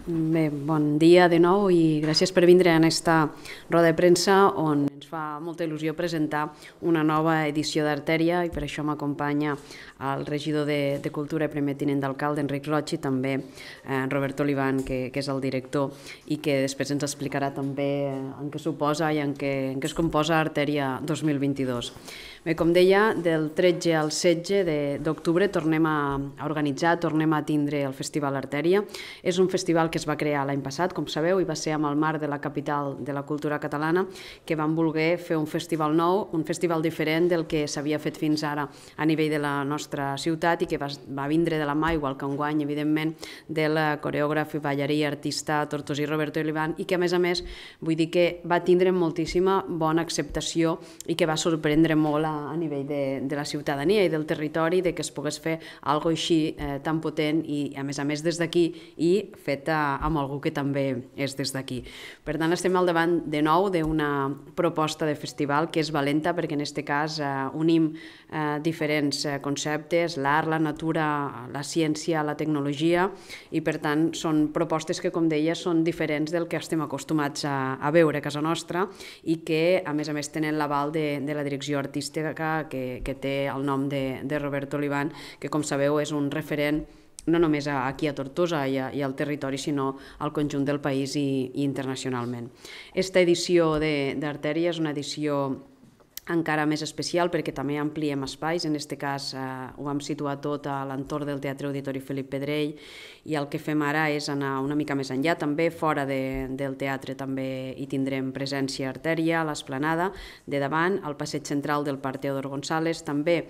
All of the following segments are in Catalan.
Bé, bon dia de nou i gràcies per vindre a aquesta roda de premsa on ens fa molta il·lusió presentar una nova edició d'Artèria i per això m'acompanya el regidor de Cultura i primer tinent d'alcalde, Enric Roig, i també Roberto Olivan, que és el director i que després ens explicarà també en què suposa i en què es composa Artèria 2022. Bé, com deia, del 13 al 16 d'octubre tornem a organitzar, tornem a tindre el Festival Artèria. És un festival que es va crear l'any passat, com sabeu, i va ser amb el marc de la capital de la cultura catalana, que van voler fer un festival nou, un festival diferent del que s'havia fet fins ara a nivell de la nostra ciutat i que va vindre de la mà, igual que enguany, evidentment, del coreògraf i ballarí, artista tortosí Roberto Olivan, i que, a més, vull dir que va tindre moltíssima bona acceptació i que va sorprendre molt a nivell de la ciutadania i del territori, de que es pogués fer alguna cosa així tan potent i, a més des d'aquí i feta amb algú que també és des d'aquí. Per tant, estem al davant de nou d'una proposta de festival que és valenta perquè en aquest cas unim diferents conceptes, l'art, la natura, la ciència, la tecnologia i per tant són propostes que, com deia, són diferents del que estem acostumats a veure a casa nostra i que a més tenen l'aval de la direcció artística que té el nom de Roberto Olivan, que com sabeu és un referent no només aquí a Tortosa i al territori, sinó al conjunt del país i internacionalment. Esta edició d'Artèria és una edició encara més especial perquè també ampliem espais, en aquest cas ho vam situar tot a l'entorn del Teatre Auditori Felip Pedrell i el que fem ara és anar una mica més enllà, també fora del teatre també hi tindrem presència a Artèria, a l'Esplanada de davant, al passeig central del Parc Teodor González, també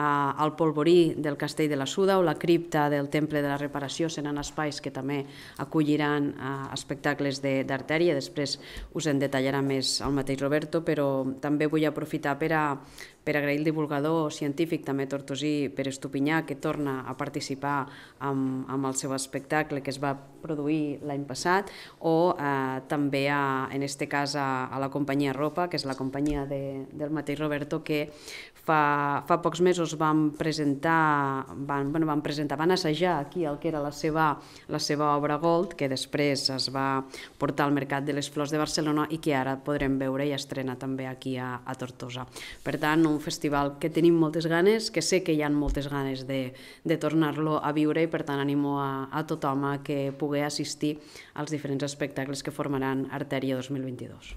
al polvorí del Castell de la Suda o la cripta del Temple de la Reparació seran espais que també acolliran espectacles d'Artèria. Després us en detallarà més el mateix Roberto, però també vull aprofitar per agrair el divulgador científic també tortosí Pere Estupinyà, que torna a participar amb el seu espectacle que es va produir l'any passat, o també en aquest cas a la companyia Ropa, que és la companyia del mateix Roberto, que fa pocs mesos van assajar aquí el que era la seva obra Gold, que després es va portar al Mercat de les Flors de Barcelona i que ara podrem veure i estrena també aquí a Tortosa. Per tant, un festival que tenim moltes ganes, que sé que hi ha moltes ganes de tornar-lo a viure i per tant animo a tothom a que pugui assistir als diferents espectacles que formaran Artèria 2022.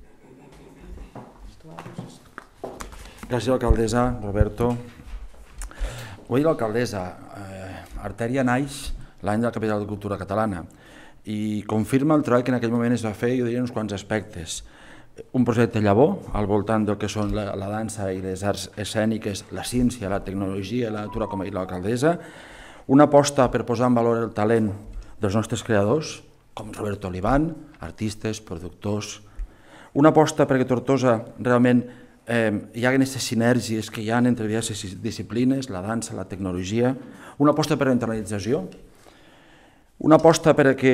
Gràcies, alcaldessa. Roberto. Ho ha dit l'alcaldessa, Artèria naix l'any de la capital de cultura catalana i confirma el treball que en aquell moment es va fer, jo diria uns quants aspectes. Un projecte llavor al voltant del que són la dansa i les arts escèniques, la ciència, la tecnologia i la natura, com ha dit l'alcaldessa, una aposta per posar en valor el talent dels nostres creadors, com Roberto Olivan, artistes, productors, una aposta perquè Tortosa realment hi ha aquestes sinergies que hi ha entre diverses disciplines, la dansa, la tecnologia, una aposta per la internalització, una aposta perquè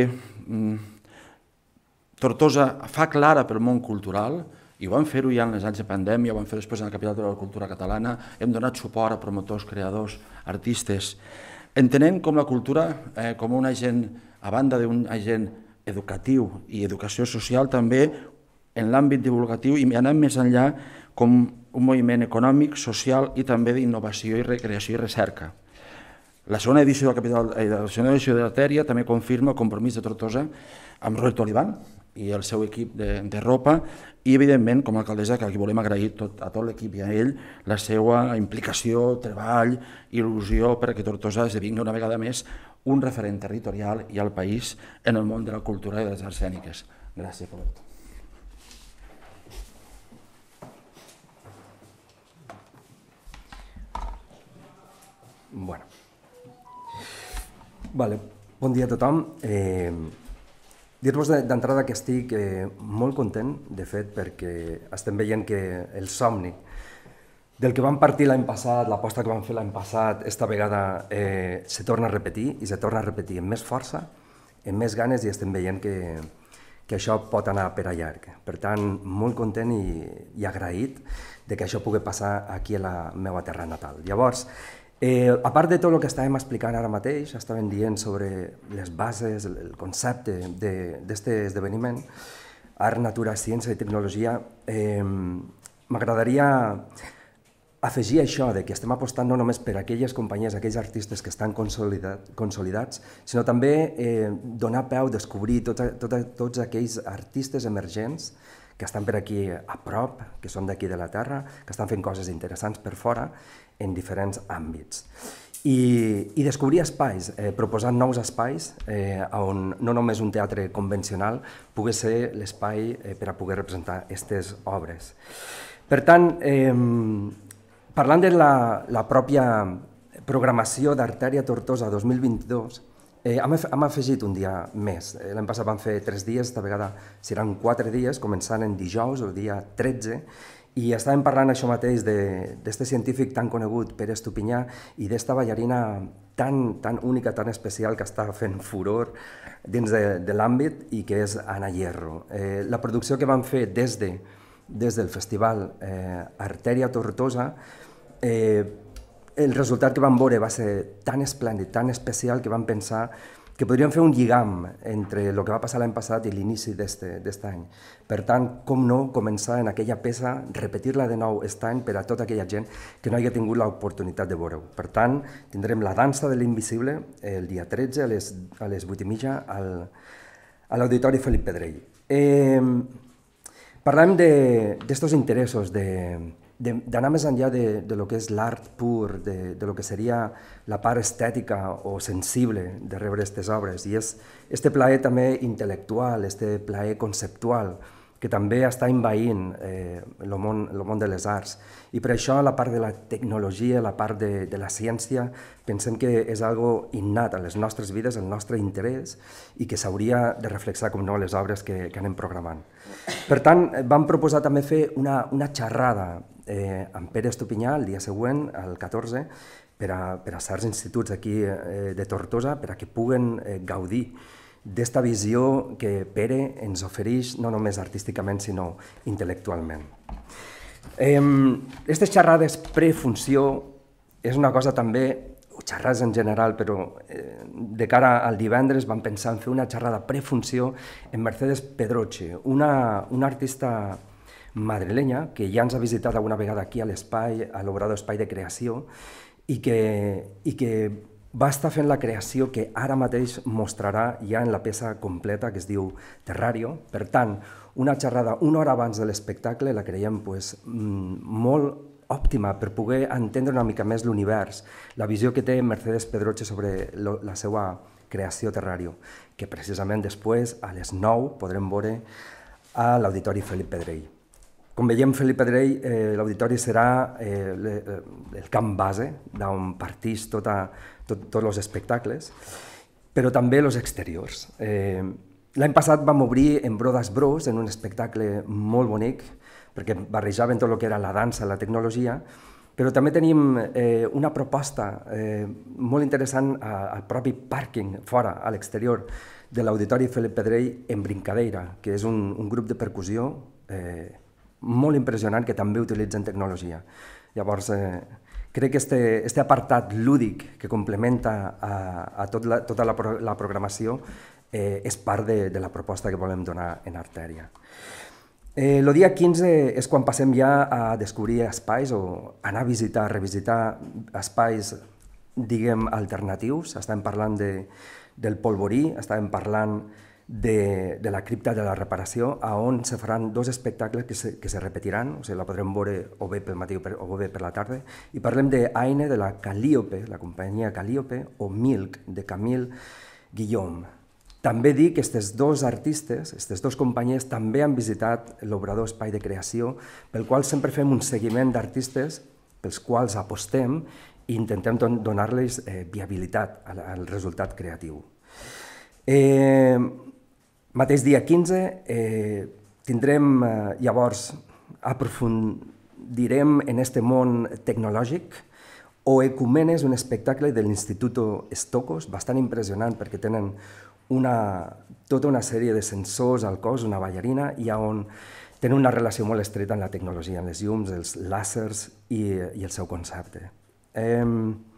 Tortosa fa clara pel món cultural, i ho vam fer-ho ja en els anys de pandèmia, ho vam fer després en la capital de la cultura catalana, hem donat suport a promotors, creadors, artistes. Entenem com la cultura com un agent, a banda d'un agent educatiu i educació social, també en l'àmbit divulgatiu i anant més enllà com un moviment econòmic, social i també d'innovació i recreació i recerca. La segona edició de l'Artèria també confirma el compromís de Tortosa amb Roberto Olivan i el seu equip de Ropa i, evidentment, com a alcaldessa, que aquí volem agrair a tot l'equip i a ell la seva implicació, treball, il·lusió perquè Tortosa esdevingui una vegada més un referent territorial i al país en el món de la cultura i de les arts escèniques. Gràcies, Roberto. Bon dia a tothom. Dir-vos d'entrada que estic molt content, de fet, perquè estem veient que el somni del que vam partir l'any passat, l'aposta que vam fer l'any passat, esta vegada se torna a repetir i se torna a repetir amb més força, amb més ganes i estem veient que això pot anar per a llarg. Per tant, molt content i agraït de que això pugui passar aquí a la meva terra natal. Llavors, A part de tot el que estàvem explicant ara mateix, estàvem dient sobre les bases, el concepte d'aquest esdeveniment, art, natura, ciència i tecnologia, m'agradaria afegir això, que estem apostant no només per aquelles companyies, aquells artistes que estan consolidats, sinó també donar peu, descobrir tots aquells artistes emergents que estan per aquí a prop, que són d'aquí de la Terra, que estan fent coses interessants per fora en diferents àmbits. I descobrir espais, proposant nous espais on no només un teatre convencional pugui ser l'espai per a poder representar aquestes obres. Per tant, parlant de la pròpia programació d'Artèria Tortosa 2022, hem afegit un dia més. L'any passat vam fer 3 dies, esta vegada seran 4 dies, començant en dijous, el dia 13, i estàvem parlant això mateix d'aquest científic tan conegut, Pere Estupinyà, i d'esta ballarina tan única, tan especial, que està fent furor dins de l'àmbit i que és Anna Hierro. La producció que vam fer des del festival Artèria Tortosa, el resultat que vam veure va ser tan esplèndid, tan especial, que vam pensar que podríem fer un lligam entre el que va passar l'any passat i l'inici d'aquest any. Per tant, com no començar en aquella peça, repetir-la de nou aquest any per a tota aquella gent que no hagi tingut l'oportunitat de veure-ho. Per tant, tindrem la dansa de l'Invisible el dia 13 a les 8:30 a l'Auditori Felip Pedrell. Parlem d'estos interessos, d'anar més enllà de lo que és l'art pur, de lo que seria la part estètica o sensible de rebre aquestes obres, i és este plaer també intel·lectual, este plaer conceptual, que també està envaint el món de les arts. I per això la part de la tecnologia, la part de la ciència, pensem que és algo innat a les nostres vides, el nostre interès, i que s'hauria de reflexar, com no, les obres que anem programant. Per tant, vam proposar també fer una xerrada amb Pere Estupinyà el dia següent, el 14, per a certs instituts aquí de Tortosa, per a que puguen gaudir d'esta visió que Pere ens ofereix no només artísticament, sinó intel·lectualment. Aquestes xerrades prefunció és una cosa també, o xerrades en general, però de cara al divendres vam pensar en fer una xerrada prefunció en Mercedes Pedroche, una artista madrilenya que ja ens ha visitat alguna vegada aquí a l'espai, a l'Obrador Espai de Creació, i que va estar fent la creació que ara mateix mostrarà ja en la peça completa que es diu Terrario. Per tant, una xerrada una hora abans de l'espectacle la creiem molt òptima per poder entendre una mica més l'univers, la visió que té Mercedes Pedroche sobre la seva creació Terrario, que precisament després, a les 9, podrem veure a l'Auditori Felip Pedrell. Com veiem, Felip Pedrell, l'auditori serà el camp base d'on parteix tots els espectacles, però també els exteriors. L'any passat vam obrir en Brodas Bros, en un espectacle molt bonic, perquè barrejaven tot el que era la dansa i la tecnologia, però també tenim una proposta molt interessant al propi pàrquing, fora, a l'exterior, de l'Auditori Felip Pedrell en Brincadeira, que és un grup de percussió molt impressionant que també utilitzen tecnologia. Llavors, crec que aquest apartat lúdic que complementa a tota la programació és part de la proposta que volem donar en Artèria. El dia 15 és quan passem ja a descobrir espais o anar a visitar, revisitar espais, diguem, alternatius. Estàvem parlant del Polvorí, estàvem parlant de la cripta de la reparació, on se faran 2 espectacles que se repetiran, o sigui, la podrem veure o bé pel matí o bé per la tarda, i parlem d'Aine, de la Calliope, la companyia Calliope, o Milk, de Camille Guillaume. També dic que aquests 2 artistes, aquestes 2 companyies, també han visitat l'Obrador Espai de Creació, pel qual sempre fem un seguiment d'artistes pels quals apostem i intentem donar-los viabilitat al resultat creatiu. Mateix dia 15 tindrem, llavors, aprofundirem en este món tecnològic, o Ecumenes, un espectacle de l'Instituto Stokos, bastant impressionant perquè tenen tota una sèrie de sensors al cos, una ballarina, i on tenen una relació molt estreta amb la tecnologia, amb les llums, els làsers i el seu concepte.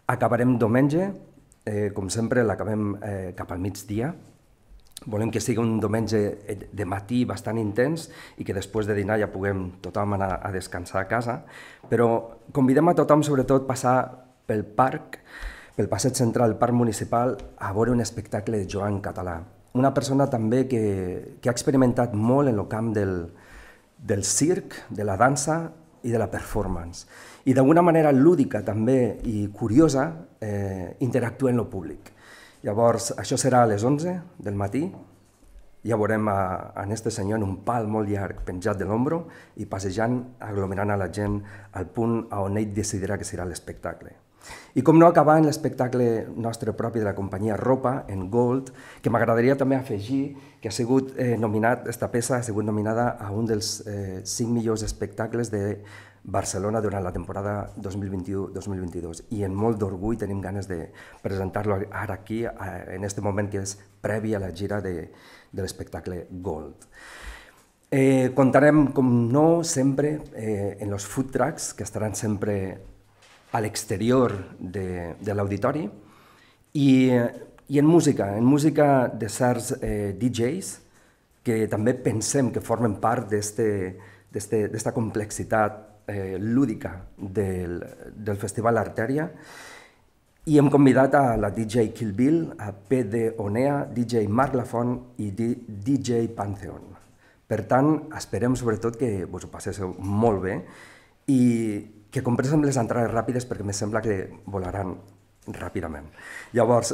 Acabarem diumenge, com sempre l'acabem cap al migdia. Volem que sigui un diumenge de matí bastant intens i que després de dinar ja puguem tothom anar a descansar a casa, però convidem a tothom sobretot a passar pel parc, pel passeig central del Parc Municipal, a veure un espectacle de Joan Català. Una persona també que ha experimentat molt en el camp del circ, de la dansa i de la performance. I d'alguna manera lúdica també i curiosa interactua amb el públic. Llavors, això serà a les 11 del matí. Ja veurem a aquest senyor en un pal molt llarg penjat de l'ombro i passejant, aglomerant a la gent al punt on ell decidirà que serà l'espectacle. I com no acabar en l'espectacle nostre propi de la companyia Ropa, en Gold, que m'agradaria també afegir que ha sigut nominat, esta peça ha sigut nominada a un dels 5 millors espectacles de Barcelona durant la temporada 2021-2022 i amb molt d'orgull tenim ganes de presentar-lo ara aquí, en aquest moment que és previ a la gira de l'espectacle Gold. Contarem, com no, sempre en els food trucks que estaran sempre a l'exterior de l'auditori i en música de certs DJs que també pensem que formen part d'esta complexitat lúdica del Festival Artèria i hem convidat a la DJ Kill Bill, a PD Onea, DJ Marc Lafont i DJ Pantheon. Per tant, esperem sobretot que us ho passeu molt bé i que compréssim les entrades ràpides perquè em sembla que volaran ràpidament. Llavors,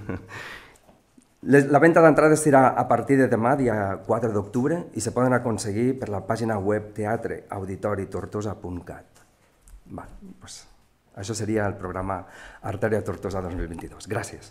la venda d'entrades serà a partir de demà, dia 4 d'octubre, i se poden aconseguir per la pàgina web teatreauditoritortosa.cat. Això seria el programa Artèria Tortosa 2022. Gràcies.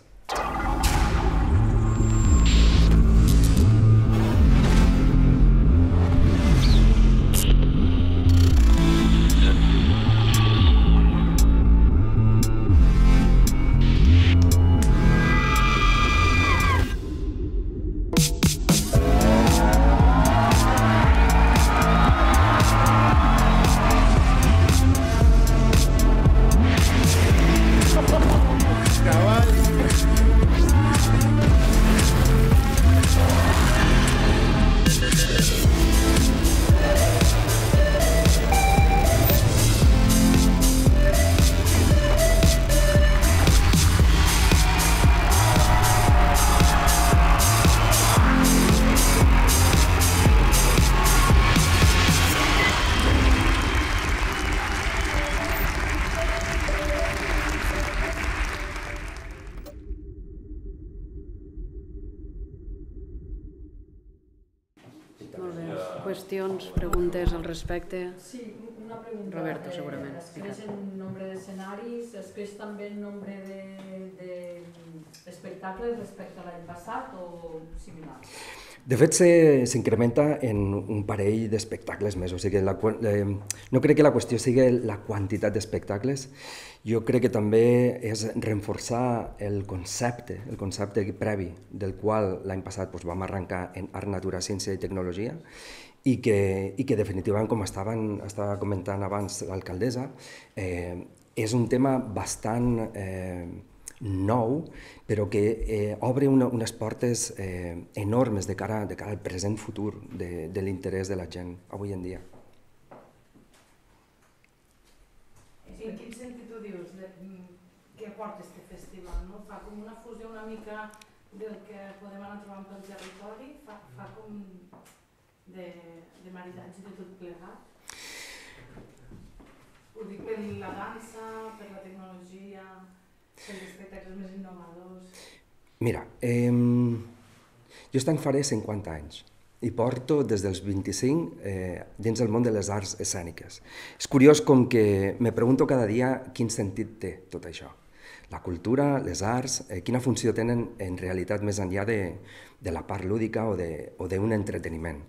Qüestions, preguntes al respecte? Sí, una pregunta. Roberto, segurament. Es creix el nombre d'escenaris, es creix també el nombre d'espectacles respecte a l'any passat o similar? De fet, s'incrementa en un parell d'espectacles més, o sigui, no crec que la qüestió sigui la quantitat d'espectacles, jo crec que també és reforçar el concepte previ del qual l'any passat vam arrencar en Art, Natura, Ciència i Tecnologia i que definitivament, com estava comentant abans l'alcaldessa, és un tema bastant nou, però que obre unes portes enormes de cara al present futur de l'interès de la gent avui en dia. En quin sentit ho dius? Què aporta aquest festival? Fa com una fusió una mica del que podem anar trobant pel territori? Fa com de maridatge de tot plegat? Ho dic per la dansa, per la tecnologia, per els espectacles més innovadors? Mira, jo faré 50 anys i porto des dels 25 dins el món de les arts escèniques. És curiós com que me pregunto cada dia quin sentit té tot això. La cultura, les arts, quina funció tenen en realitat més enllà de la part lúdica o d'un entreteniment.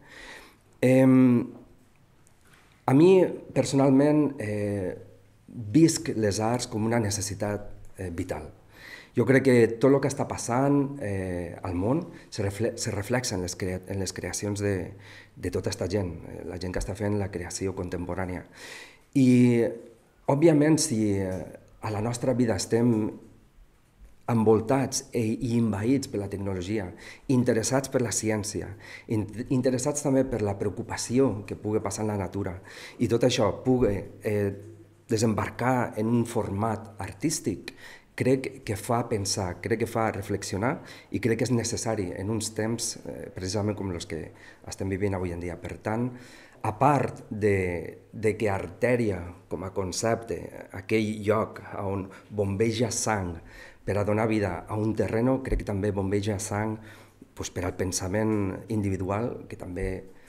A mi, personalment, visc les arts com una necessitat vital. Jo crec que tot el que està passant al món se reflexa en les creacions de tota aquesta gent, la gent que està fent la creació contemporània. I, òbviament, si a la nostra vida estem envoltats i envaïts per la tecnologia, interessats per la ciència, interessats també per la preocupació que pugui passar en la natura, i tot això pugui desembarcar en un format artístic, crec que fa pensar, crec que fa reflexionar i crec que és necessari en uns temps precisament com els que estem vivint avui en dia. Per tant, a part de que artèria com a concepte, aquell lloc on bombeja sang per a donar vida a un terreno, crec que també bombeja sang per al pensament individual, que també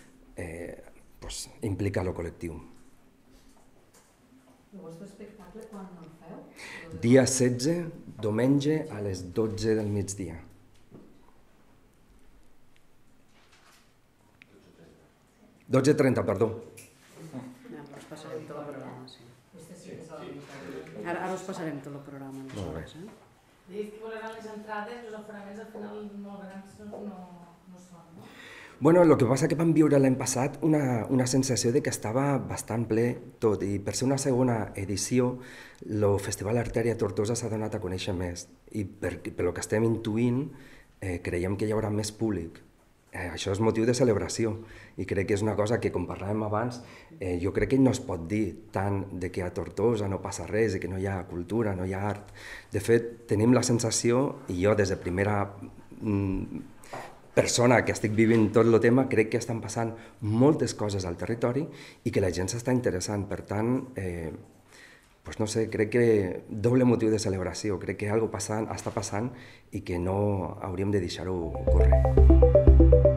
implica el col·lectiu. El vostre espectacle quan el feu? Dia 16, diumenge a les 12 del migdia. 12:30, perdó. Ara us passarem tot el programa, sí. Ara us passarem tot el programa. Molt bé. Dius que volaran les entrades, els aforaments al final molt grans no són, no? Bueno, el que passa que vam viure l'any passat una sensació de que estava bastant ple tot, i per ser una segona edició el Festival Artèria Tortosa s'ha donat a conèixer més, i per el que estem intuint creiem que hi haurà més públic. Això és motiu de celebració i crec que és una cosa que, com parlàvem abans, jo crec que no es pot dir tant de que a Tortosa no passa res i que no hi ha cultura, no hi ha art. De fet, tenim la sensació, i jo des de primera persona que estic vivint tot el tema, crec que estan passant moltes coses al territori i que la gent s'està interessant. Per tant, no sé, crec que doble motiu de celebració, crec que alguna cosa està passant i que no hauríem de deixar-ho córrer.